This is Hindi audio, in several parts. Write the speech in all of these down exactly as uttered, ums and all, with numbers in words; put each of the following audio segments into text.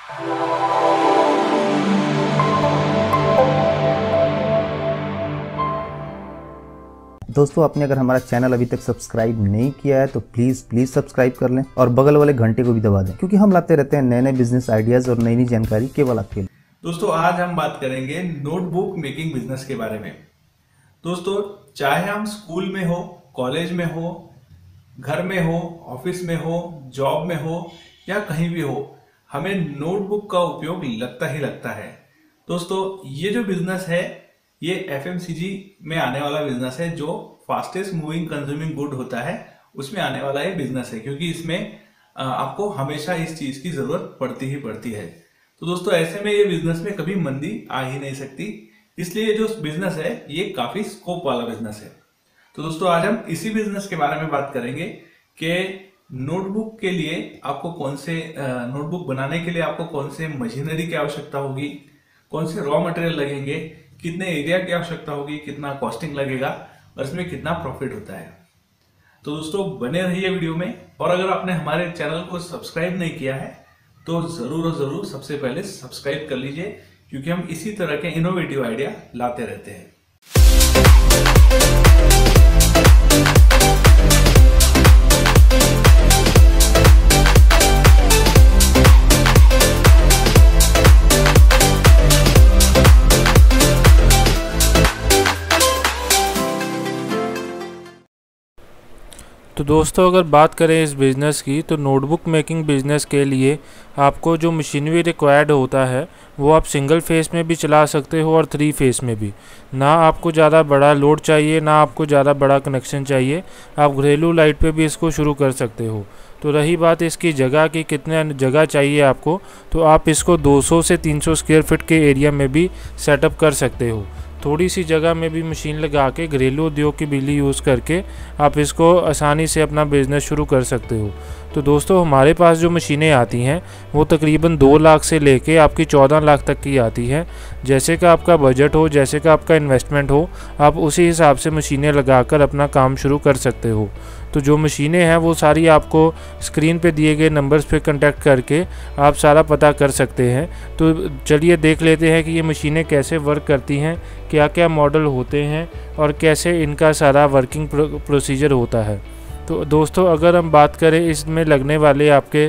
दोस्तों, आपने अगर हमारा चैनल अभी तक सब्सक्राइब नहीं किया है तो प्लीज़ प्लीज़ सब्सक्राइब कर लें और बगल वाले घंटे को भी दबा दें, क्योंकि हम लाते रहते हैं नए नए बिजनेस आइडियाज़ और नई नई जानकारी केवल आपके लिए। दोस्तों, आज हम बात करेंगे नोटबुक मेकिंग बिजनेस के बारे में। दोस्तों, चाहे हम स्कूल में हो, कॉलेज में हो, घर में हो, ऑफिस में हो, जॉब में हो या कहीं भी हो, हमें नोटबुक का उपयोग लगता ही लगता है। दोस्तों, ये जो बिजनेस है ये एफएमसीजी में आने वाला बिजनेस है, जो फास्टेस्ट मूविंग कंज्यूमिंग गुड होता है उसमें आने वाला ये बिजनेस है, क्योंकि इसमें आपको हमेशा इस चीज की जरूरत पड़ती ही पड़ती है। तो दोस्तों, ऐसे में ये बिजनेस में कभी मंदी आ ही नहीं सकती, इसलिए ये जो बिजनेस है ये काफी स्कोप वाला बिजनेस है। तो दोस्तों, आज हम इसी बिजनेस के बारे में बात करेंगे कि नोटबुक के लिए आपको कौन से नोटबुक बनाने के लिए आपको कौन से मशीनरी की आवश्यकता होगी, कौन से रॉ मटेरियल लगेंगे, कितने एरिया की आवश्यकता होगी, कितना कॉस्टिंग लगेगा और इसमें कितना प्रॉफिट होता है। तो दोस्तों, बने रहिए वीडियो में। और अगर आपने हमारे चैनल को सब्सक्राइब नहीं किया है तो जरूर और जरूर सबसे पहले सब्सक्राइब कर लीजिए, क्योंकि हम इसी तरह के इनोवेटिव आइडिया लाते रहते हैं। तो दोस्तों, अगर बात करें इस बिज़नेस की, तो नोटबुक मेकिंग बिज़नेस के लिए आपको जो मशीनरी रिक्वायर्ड होता है वो आप सिंगल फेस में भी चला सकते हो और थ्री फेस में भी। ना आपको ज़्यादा बड़ा लोड चाहिए, ना आपको ज़्यादा बड़ा कनेक्शन चाहिए, आप घरेलू लाइट पे भी इसको शुरू कर सकते हो। तो रही बात इसकी जगह की, कितने जगह चाहिए आपको, तो आप इसको दो सौ से तीन सौ स्क्वायर फीट के एरिया में भी सेटअप कर सकते हो। थोड़ी सी जगह में भी मशीन लगा के घरेलू उद्योग की बिजली यूज़ करके आप इसको आसानी से अपना बिज़नेस शुरू कर सकते हो। तो दोस्तों, हमारे पास जो मशीनें आती हैं वो तकरीबन दो लाख से लेके आपकी चौदह लाख तक की आती हैं। जैसे का आपका बजट हो, जैसे का आपका इन्वेस्टमेंट हो, आप उसी हिसाब से मशीनें लगाकर अपना काम शुरू कर सकते हो। तो जो मशीनें हैं वो सारी आपको स्क्रीन पे दिए गए नंबर्स पे कांटेक्ट करके आप सारा पता कर सकते हैं। तो चलिए देख लेते हैं कि ये मशीनें कैसे वर्क करती हैं, क्या क्या मॉडल होते हैं और कैसे इनका सारा वर्किंग प्रोसीजर होता है। तो दोस्तों, अगर हम बात करें इसमें लगने वाले आपके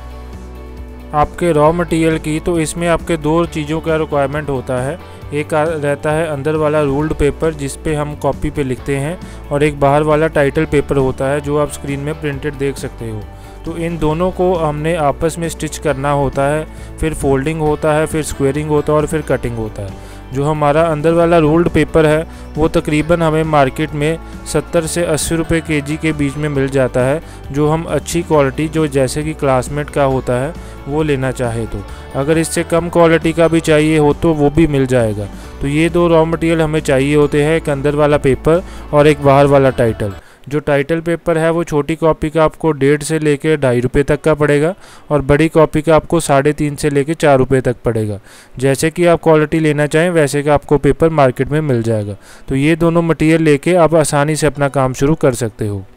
आपके रॉ मटेरियल की, तो इसमें आपके दो चीज़ों का रिक्वायरमेंट होता है। एक रहता है अंदर वाला रूल्ड पेपर जिस पे हम कॉपी पे लिखते हैं, और एक बाहर वाला टाइटल पेपर होता है जो आप स्क्रीन में प्रिंटेड देख सकते हो। तो इन दोनों को हमने आपस में स्टिच करना होता है, फिर फोल्डिंग होता है, फिर स्क्वेयरिंग होता है और फिर कटिंग होता है। जो हमारा अंदर वाला रूल्ड पेपर है वो तकरीबन हमें मार्केट में सत्तर से अस्सी रुपये के जी के बीच में मिल जाता है, जो हम अच्छी क्वालिटी, जो जैसे कि क्लासमेट का होता है, वो लेना चाहे तो। अगर इससे कम क्वालिटी का भी चाहिए हो तो वो भी मिल जाएगा। तो ये दो रॉ मटेरियल हमें चाहिए होते हैं, एक अंदर वाला पेपर और एक बाहर वाला टाइटल। जो टाइटल पेपर है वो छोटी कॉपी का आपको डेढ़ से लेके ढाई रुपये तक का पड़ेगा और बड़ी कॉपी का आपको साढ़े तीन से लेके चार रुपये तक पड़ेगा। जैसे कि आप क्वालिटी लेना चाहें वैसे का आपको पेपर मार्केट में मिल जाएगा। तो ये दोनों मटेरियल लेके आप आसानी से अपना काम शुरू कर सकते हो।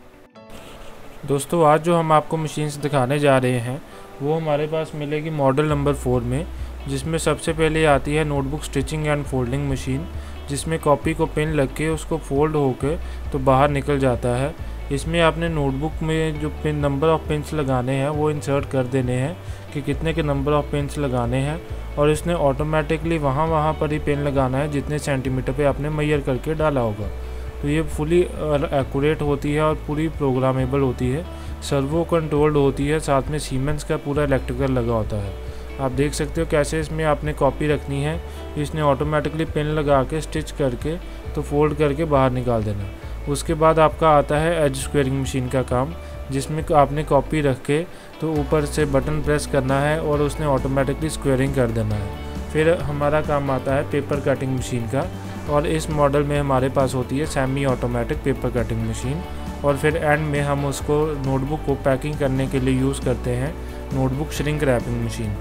दोस्तों, आज जो हम आपको मशीन्स दिखाने जा रहे हैं वो हमारे पास मिलेगी मॉडल नंबर फोर में, जिसमें सबसे पहले आती है notebook stitching and folding machine, जिसमें कॉपी को पिन लग के उसको फोल्ड होकर तो बाहर निकल जाता है। इसमें आपने नोटबुक में जो पिन नंबर ऑफ़ पिन्स लगाने हैं वो इंसर्ट कर देने हैं कि कितने के नंबर ऑफ़ पिन्स लगाने हैं, और इसने ऑटोमेटिकली वहाँ वहाँ पर ही पिन लगाना है जितने सेंटीमीटर पे आपने मेजर करके डाला होगा। तो ये फुली एक्यूरेट होती है और पूरी प्रोग्रामेबल होती है, सर्वो कंट्रोल्ड होती है, साथ में सीमेंस का पूरा इलेक्ट्रिकल लगा होता है। आप देख सकते हो कैसे इसमें आपने कॉपी रखनी है। इसने ऑटोमेटिकली पिन लगा के स्टिच करके तो फोल्ड करके बाहर निकाल देना। उसके बाद आपका आता है एज स्क्वेयरिंग मशीन का काम, जिसमें आपने कॉपी रख के तो ऊपर से बटन प्रेस करना है और उसने ऑटोमेटिकली स्क्वेयरिंग कर देना है। फिर हमारा काम आता है पेपर कटिंग मशीन का, और इस मॉडल में हमारे पास होती है semi automatic paper cutting machine. और फिर एंड में हम उसको नोटबुक को पैकिंग करने के लिए यूज़ करते हैं नोटबुक श्रिंक रैपिंग मशीन।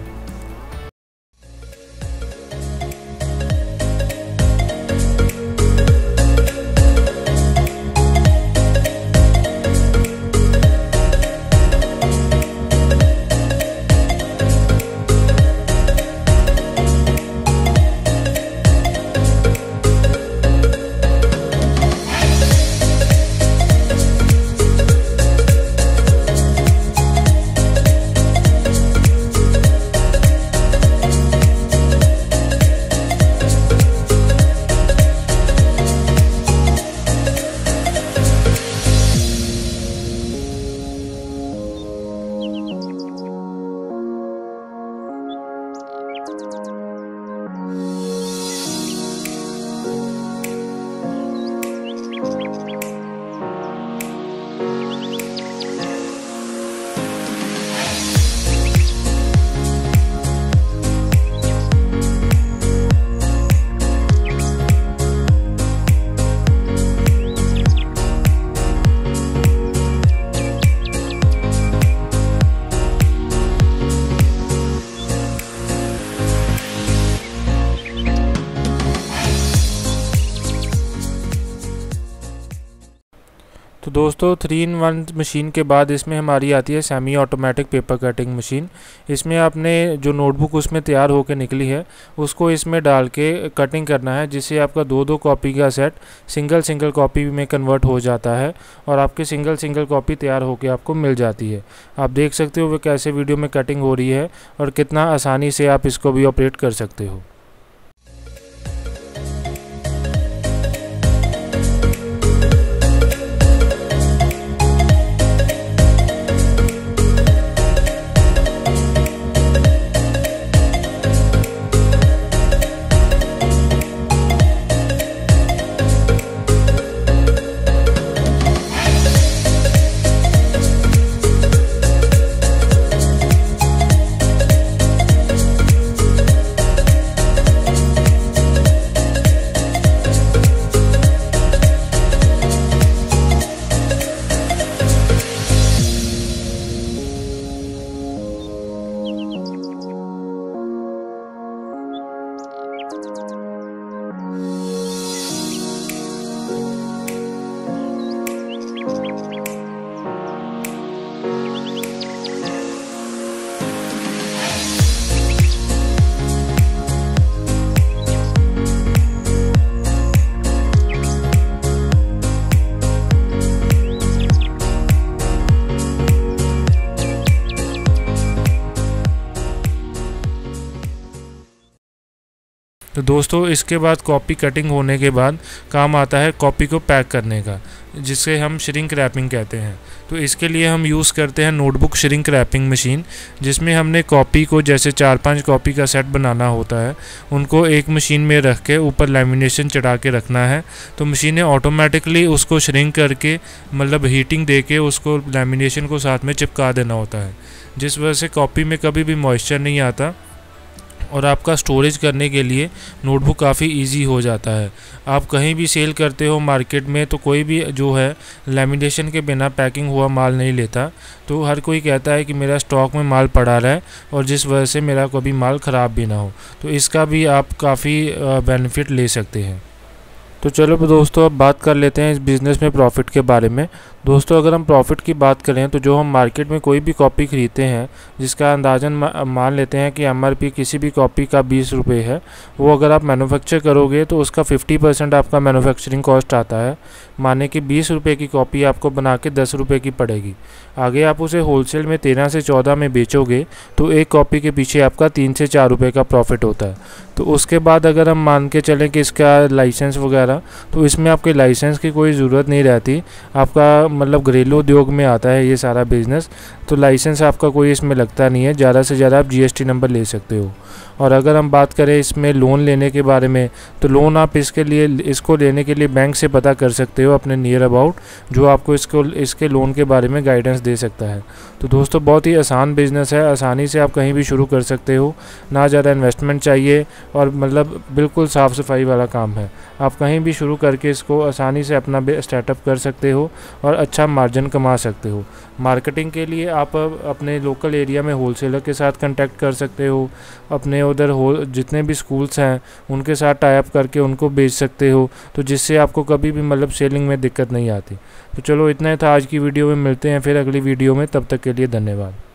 तो दोस्तों थ्री इन वन मशीन के बाद इसमें हमारी आती है semi automatic paper cutting machine. इसमें आपने जो नोटबुक उसमें तैयार होकर निकली है उसको इसमें डाल के कटिंग करना है, जिससे आपका दो दो कॉपी का सेट सिंगल सिंगल कॉपी में कन्वर्ट हो जाता है और आपकी सिंगल सिंगल कॉपी तैयार होकर आपको मिल जाती है। आप देख सकते हो वो कैसे वीडियो में कटिंग हो रही है और कितना आसानी से आप इसको भी ऑपरेट कर सकते हो। तो दोस्तों इसके बाद कॉपी कटिंग होने के बाद काम आता है कॉपी को पैक करने का, जिसे हम श्रिंक रैपिंग कहते हैं। तो इसके लिए हम यूज़ करते हैं नोटबुक श्रिंक रैपिंग मशीन, जिसमें हमने कॉपी को जैसे चार पांच कॉपी का सेट बनाना होता है, उनको एक मशीन में रख के ऊपर लैमिनेशन चढ़ा के रखना है। तो मशीनें ऑटोमेटिकली उसको श्रिंक करके मतलब हीटिंग दे के उसको लैमिनेशन को साथ में चिपका देना होता है, जिस वजह से कॉपी में कभी भी मॉइस्चर नहीं आता और आपका स्टोरेज करने के लिए नोटबुक काफ़ी इजी हो जाता है। आप कहीं भी सेल करते हो मार्केट में तो कोई भी जो है लैमिनेशन के बिना पैकिंग हुआ माल नहीं लेता। तो हर कोई कहता है कि मेरा स्टॉक में माल पड़ा रहा है और जिस वजह से मेरा कभी माल ख़राब भी ना हो। तो इसका भी आप काफ़ी बेनिफिट ले सकते हैं। तो चलो दोस्तों अब बात कर लेते हैं इस बिज़नेस में प्रॉफिट के बारे में। दोस्तों अगर हम प्रॉफिट की बात करें तो जो हम मार्केट में कोई भी कॉपी ख़रीदते हैं जिसका अंदाज़न मान लेते हैं कि एमआरपी किसी भी कॉपी का बीस रुपये है, वो अगर आप मैन्युफैक्चर करोगे तो उसका फिफ्टी परसेंट आपका मैन्युफैक्चरिंग कॉस्ट आता है। माने कि बीस रुपये की कॉपी आपको बना के दस रुपये की पड़ेगी। आगे आप उसे होलसेल में तेरह से चौदह में बेचोगे तो एक कॉपी के पीछे आपका तीन से चार रुपये का प्रॉफिट होता है। तो उसके बाद अगर हम मान के चलें कि इसका लाइसेंस वगैरह, तो इसमें आपके लाइसेंस की कोई ज़रूरत नहीं रहती। आपका मतलब घरेलू उद्योग में आता है ये सारा बिज़नेस, तो लाइसेंस आपका कोई इसमें लगता नहीं है। ज़्यादा से ज़्यादा आप जीएसटी नंबर ले सकते हो। और अगर हम बात करें इसमें लोन लेने के बारे में, तो लोन आप इसके लिए इसको लेने के लिए बैंक से पता कर सकते हो अपने नियर अबाउट, जो आपको इसको इसके लोन के बारे में गाइडेंस दे सकता है। तो दोस्तों बहुत ही आसान बिज़नेस है, आसानी से आप कहीं भी शुरू कर सकते हो। ना ज़्यादा इन्वेस्टमेंट चाहिए और मतलब बिल्कुल साफ़ सफाई वाला काम है। आप कहीं भी शुरू करके इसको आसानी से अपना स्टार्टअप कर सकते हो और अच्छा मार्जिन कमा सकते हो। मार्केटिंग के लिए आप अपने लोकल एरिया में होलसेलर के साथ कांटेक्ट कर सकते हो। अपने उधर हो जितने भी स्कूल्स हैं उनके साथ टाई अप करके उनको बेच सकते हो, तो जिससे आपको कभी भी मतलब सेलिंग में दिक्कत नहीं आती। तो चलो इतना ही था आज की वीडियो में, मिलते हैं फिर अगली वीडियो में, तब तक के लिए धन्यवाद।